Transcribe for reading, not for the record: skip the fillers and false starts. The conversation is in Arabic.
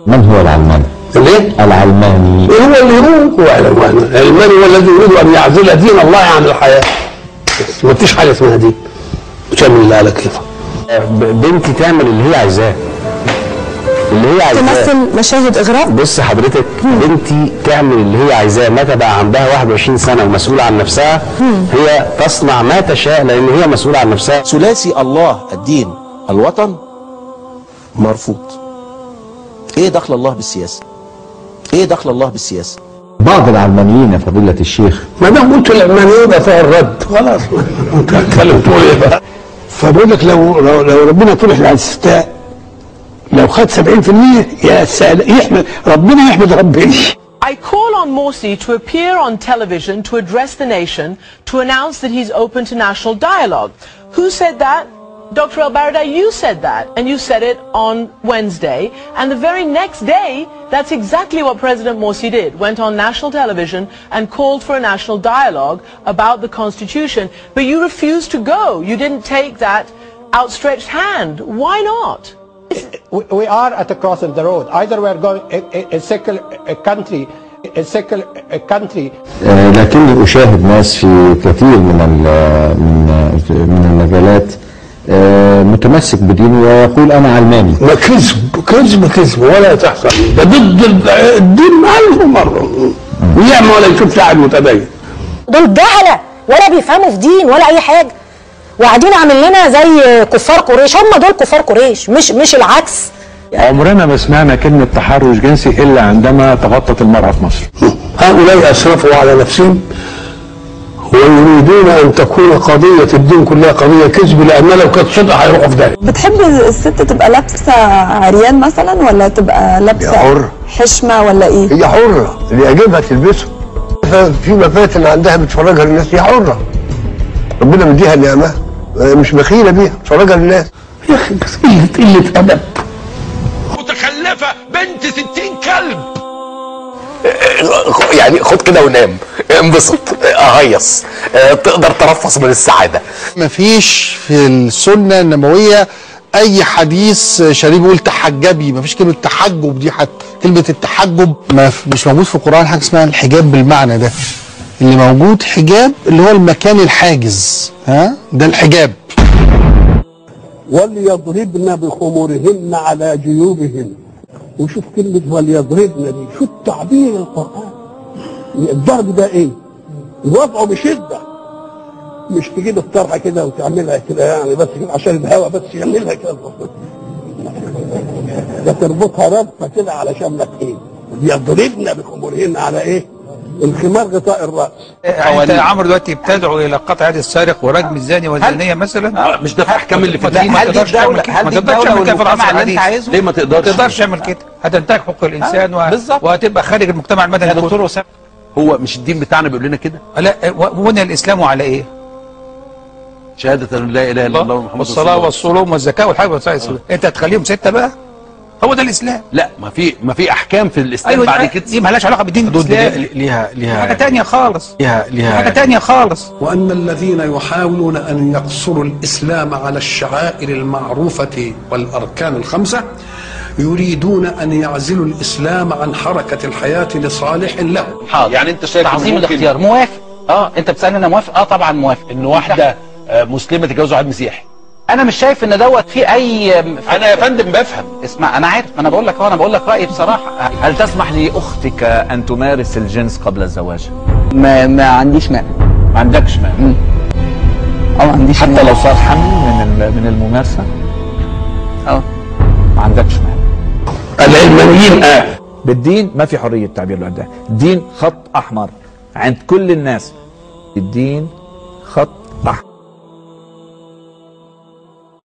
من هو العلماني؟ ليه؟ العلماني هو اللي يقول هو العلماني هو الذي يريد ان يعزل دين الله عن الحياه. بس ما فيش حاجه اسمها دين. وشامل الله على كيفه. بنتي تعمل اللي هي عايزاه، تمثل مشاهد اغراء. بص حضرتك، بنتي تعمل اللي هي عايزاه متى بقى عندها 21 سنه ومسؤوله عن نفسها. هي تصنع ما تشاء لان هي مسؤوله عن نفسها. ثلاثي الله الدين الوطن مرفوض. ايه دخل الله بالسياسه؟ ايه دخل الله بالسياسه؟ بعض العلمانيين يا فضيله الشيخ، ما دام قلت العلمانيين يبقى فيها الرد خلاص. انت هتتكلم تقول ايه بقى؟ فبقول لك لو ربنا طرح الاستفتاء لو خد 70% يحمد ربنا، يحمد ربنا. I call on Morsi to appear on television to address the nation to announce that he's open to national dialogue. Who said that? Dr. El-Baradei, you said that, and you said it on Wednesday, and the very next day, that's exactly what President Morsi did, went on national television and called for a national dialogue about the Constitution, but you refused to go. You didn't take that outstretched hand. Why not? We are at a cross in the road. Either we are going a secular country. لكني أشاهد ناس في كثير من المجالات متمسك بدينه ويقول أنا علماني. ما كذب ولا تحصل. ده ضد الدين 1000 مرة. ويعمل ولا يشوف لاعب متدين. دول جهلة ولا بيفهموا في دين ولا أي حاجة. وقاعدين عامل لنا زي كفار قريش. هم دول كفار قريش مش العكس. عمرنا ما سمعنا كلمة تحرش جنسي إلا عندما تغطت المرأة في مصر. هؤلاء أسرفوا على نفسهم ويريدون أن تكون قضية الدين كلها قضية كذب، لأن لو كانت صدق هيروحوا في داهية. بتحب الست تبقى لابسة عريان مثلا ولا تبقى لابسة حشمة ولا إيه؟ هي حرة، اللي يعجبها تلبسه. في مفاتن عندها بتفرجها للناس، هي حرة. ربنا مديها نعمة مش بخيلة بيها، بتفرجها للناس. يا أخي قلة أدب. متخلفة بنت 60 كلب. يعني خد كده ونام، انبسط، اهيص، تقدر ترفص من السعاده. مفيش في السنه النبويه اي حديث شريف يقول تحجبي، مفيش كلمه تحجب دي. حتى كلمه التحجب مش موجود في القران حاجه اسمها الحجاب بالمعنى ده. اللي موجود حجاب اللي هو المكان الحاجز، ده الحجاب. وليضربن بخمورهن على جيوبهن. وشوف كلمة وليضربن دي، شو التعبير القرآن. الضرب ده ايه؟ الوضع بشدة، مش تجيب الطرحة كده وتعملها كده يعني بس كده عشان الهواء بس يعملها كده. ده تربطها ربطة كده علشان ما ايه؟ يضربن بخمورهن على ايه؟ الخمار غطاء الراس. انت يا عمرو دلوقتي بتدعو الى قطع يد السارق ورجم الزاني والزانيه مثلا؟ مش ده في احكام اللي في الدين. ما تقدرش تعمل كده، ما تقدرش تعمل كده في العصر الحديث. ليه ما تقدرش تعمل كده؟ هتنتهك حقوق الانسان وهتبقى خارج المجتمع المدني. يا دكتور وسام، هو مش الدين بتاعنا بيقول لنا كده؟ لا، وبني الاسلام على ايه؟ شهادة ان لا اله الا الله محمد رسول الله والصلاه والصوم والزكاه والحج والصلاه. انت هتخليهم 6 بقى؟ هو ده الاسلام. لا، ما في احكام في الاسلام. أيوة بعد كده دي مالهاش علاقه بالدين الاسلامي. ليها حاجه ثانيه خالص. ليها حاجه ثانيه خالص. وان الذين يحاولون ان يقصروا الاسلام على الشعائر المعروفه والاركان ال5 يريدون ان يعزلوا الاسلام عن حركه الحياه لصالح له. حاضر. يعني انت شايف تعظيم الاختيار موافق؟ انت بتسالني انا موافق؟ طبعا موافق. ان واحده مسلمه تتجوز واحد مسيحي. انا مش شايف ان دوت في اي انا يا فندم بفهم. اسمع، انا عارف، انا بقول لك بقول لك رايي بصراحه. هل تسمح لاختك ان تمارس الجنس قبل الزواج؟ ما عنديش مانع. ما عندكش مانع؟ ما عنديش حتى لو صار حمل من الممارسه؟ ما عندكش مانع. العلمانيين بالدين ما في حريه تعبير عن ده. الدين خط احمر عند كل الناس. الدين خط احمر.